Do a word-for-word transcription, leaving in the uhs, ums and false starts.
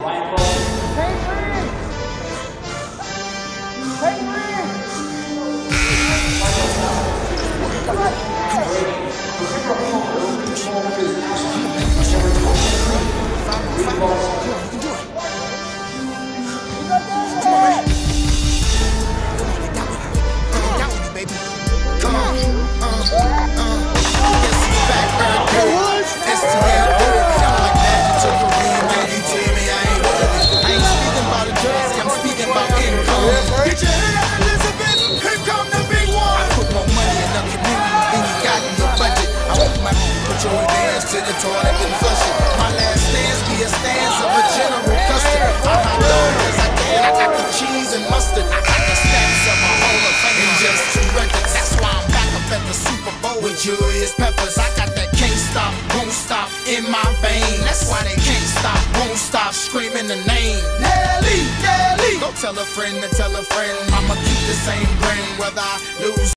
To the toilet and flush it. My last stance be a stance of a general custard. I'm hot dog as I can. I got the cheese and mustard. I got the stacks of my whole of fame in just two records. That's why I'm back up at the Super Bowl with Julius Peppers. I got that can't stop, won't stop in my vein. That's why they can't stop, won't stop screaming the name. Nelly, Nelly. Go tell a friend to tell a friend. I'ma keep the same grin whether I lose.